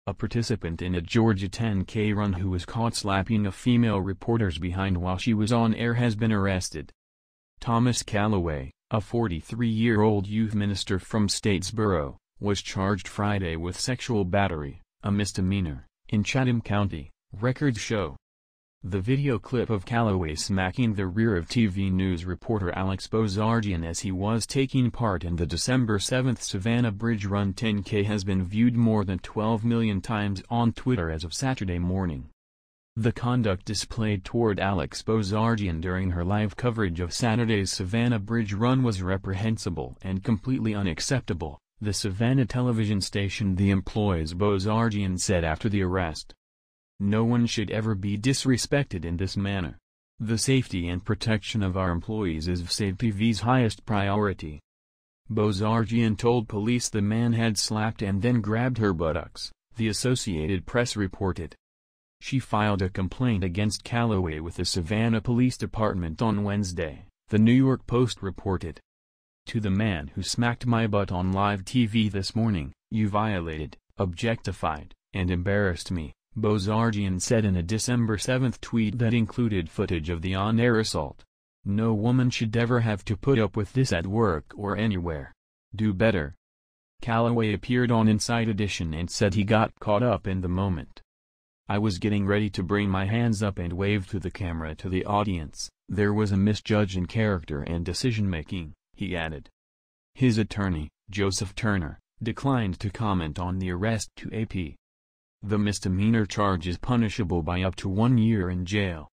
a participant in a Georgia 10K run who was caught slapping a female reporter's behind while she was on air, has been arrested. Thomas Callaway, a 43-year-old youth minister from Statesboro, was charged Friday with sexual battery, a misdemeanor, in Chatham County, records show. The video clip of Callaway smacking the rear of TV news reporter Alex Bozarjian as he was taking part in the December 7 Savannah Bridge Run 10K has been viewed more than 12 million times on Twitter as of Saturday morning. The conduct displayed toward Alex Bozarjian during her live coverage of Saturday's Savannah Bridge Run was reprehensible and completely unacceptable, the Savannah television station the employs Bozarjian said after the arrest. No one should ever be disrespected in this manner. The safety and protection of our employees is WSAV-TV's highest priority. Bozarjian told police the man had slapped and then grabbed her buttocks, the Associated Press reported. She filed a complaint against Callaway with the Savannah Police Department on Wednesday, the New York Post reported. To the man who smacked my butt on live TV this morning, you violated, objectified, and embarrassed me, Bozarjian said in a December 7 tweet that included footage of the on-air assault. No woman should ever have to put up with this at work or anywhere. Do better. Callaway appeared on Inside Edition and said he got caught up in the moment. I was getting ready to bring my hands up and wave to the camera to the audience. There was a misjudge in character and decision-making, he added. His attorney, Joseph Turner, declined to comment on the arrest to AP. The misdemeanor charge is punishable by up to 1 year in jail.